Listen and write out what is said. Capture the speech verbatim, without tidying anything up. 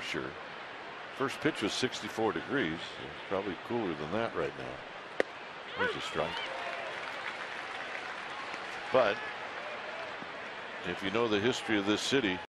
temperature. First pitch was sixty-four degrees. It's probably cooler than that right now. There's a strike. But if you know the history of this city,